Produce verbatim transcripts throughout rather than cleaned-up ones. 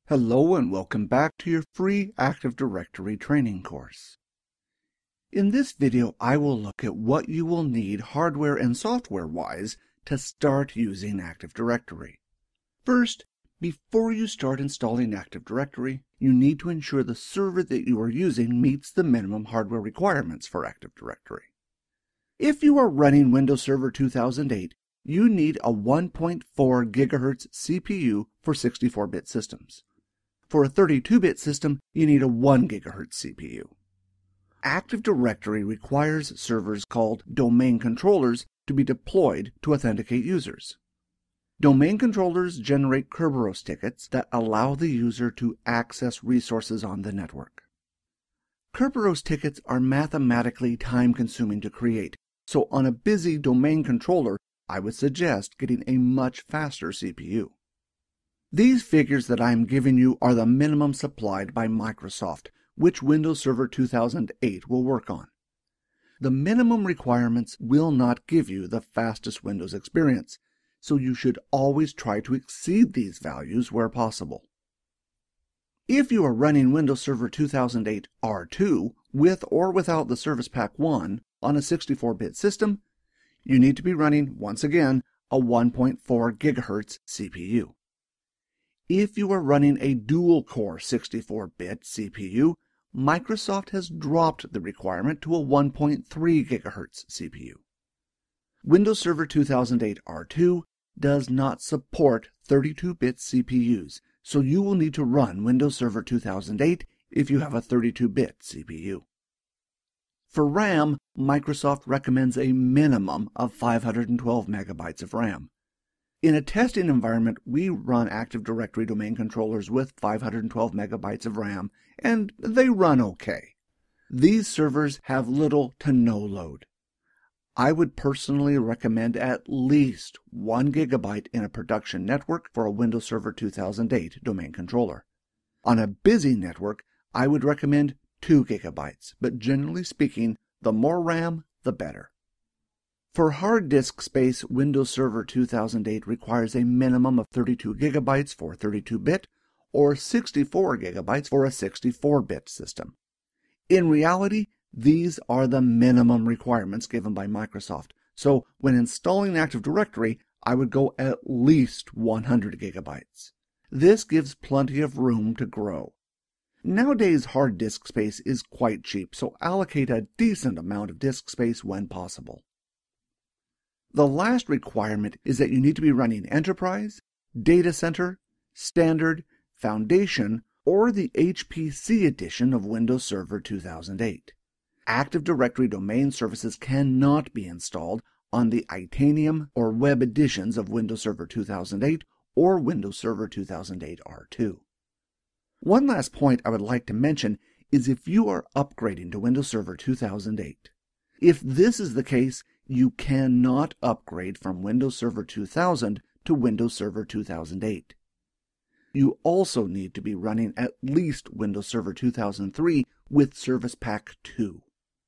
Hello and welcome back to your free Active Directory training course. In this video, I will look at what you will need hardware and software-wise to start using Active Directory. First, before you start installing Active Directory, you need to ensure the server that you are using meets the minimum hardware requirements for Active Directory. If you are running Windows Server two thousand eight, you need a one point four gigahertz C P U for sixty-four bit systems. For a thirty-two bit system, you need a one gigahertz C P U. Active Directory requires servers called domain controllers to be deployed to authenticate users. Domain controllers generate Kerberos tickets that allow the user to access resources on the network. Kerberos tickets are mathematically time-consuming to create, so on a busy domain controller, I would suggest getting a much faster C P U. These figures that I am giving you are the minimum supplied by Microsoft, which Windows Server two thousand eight will work on. The minimum requirements will not give you the fastest Windows experience, so you should always try to exceed these values where possible. If you are running Windows Server two thousand eight R two with or without the Service Pack one on a sixty-four bit system, you need to be running, once again, a one point four gigahertz C P U. If you are running a dual-core sixty-four bit C P U, Microsoft has dropped the requirement to a one point three gigahertz C P U. Windows Server two thousand eight R two does not support thirty-two bit C P Us, so you will need to run Windows Server two thousand eight if you have a thirty-two bit C P U. For RAM, Microsoft recommends a minimum of five hundred twelve megabytes of RAM. In a testing environment, we run Active Directory domain controllers with five hundred twelve megabytes of RAM, and they run okay. These servers have little to no load. I would personally recommend at least one gigabyte in a production network for a Windows Server two thousand eight domain controller. On a busy network, I would recommend two gigabytes, but generally speaking, the more RAM, the better. For hard disk space, Windows Server two thousand eight requires a minimum of thirty-two gigabytes for thirty-two bit or sixty-four gigabytes for a sixty-four bit system. In reality, these are the minimum requirements given by Microsoft, so when installing Active Directory, I would go at least one hundred gigabytes. This gives plenty of room to grow. Nowadays, hard disk space is quite cheap, so allocate a decent amount of disk space when possible. The last requirement is that you need to be running Enterprise, Data Center, Standard, Foundation, or the H P C edition of Windows Server two thousand eight. Active Directory domain services cannot be installed on the Itanium or Web editions of Windows Server two thousand eight or Windows Server two thousand eight R two. One last point I would like to mention is if you are upgrading to Windows Server two thousand eight. If this is the case, you cannot upgrade from Windows Server two thousand to Windows Server two thousand eight. You also need to be running at least Windows Server two thousand three with Service Pack two.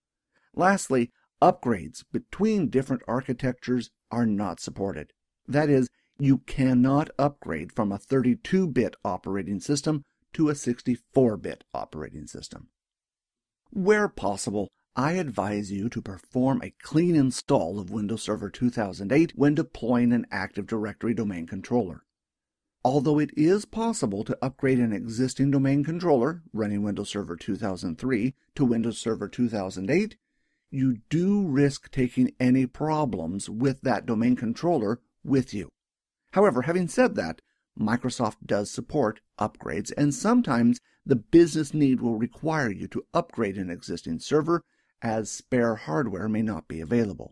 Lastly, upgrades between different architectures are not supported. That is, you cannot upgrade from a thirty-two bit operating system to a sixty-four bit operating system. Where possible, I advise you to perform a clean install of Windows Server two thousand eight when deploying an Active Directory domain controller. Although it is possible to upgrade an existing domain controller running Windows Server two thousand three to Windows Server two thousand eight, you do risk taking any problems with that domain controller with you. However, having said that, Microsoft does support upgrades, and sometimes the business need will require you to upgrade an existing server as spare hardware may not be available.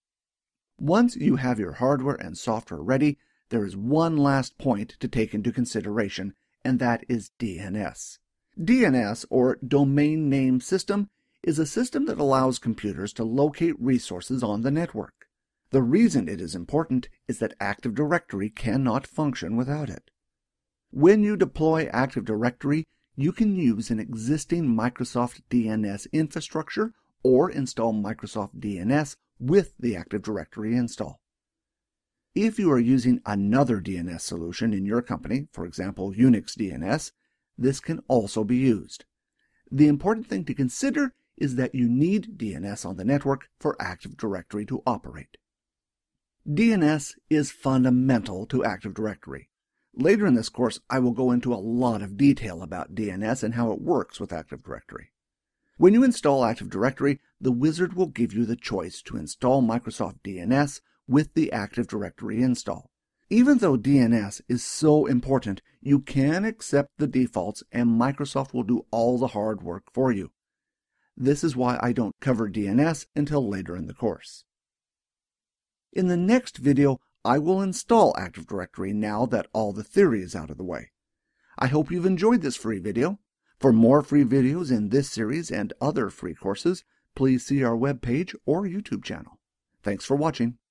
Once you have your hardware and software ready, there is one last point to take into consideration, and that is D N S. D N S, or Domain Name System, is a system that allows computers to locate resources on the network. The reason it is important is that Active Directory cannot function without it. When you deploy Active Directory, you can use an existing Microsoft D N S infrastructure or install Microsoft D N S with the Active Directory install. If you are using another D N S solution in your company, for example Unix D N S, this can also be used. The important thing to consider is that you need D N S on the network for Active Directory to operate. D N S is fundamental to Active Directory. Later in this course, I will go into a lot of detail about D N S and how it works with Active Directory. When you install Active Directory, the wizard will give you the choice to install Microsoft D N S with the Active Directory install. Even though D N S is so important, you can accept the defaults and Microsoft will do all the hard work for you. This is why I don't cover D N S until later in the course. In the next video, I will install Active Directory now that all the theory is out of the way. I hope you've enjoyed this free video. For more free videos in this series and other free courses, please see our webpage or YouTube channel. Thanks for watching.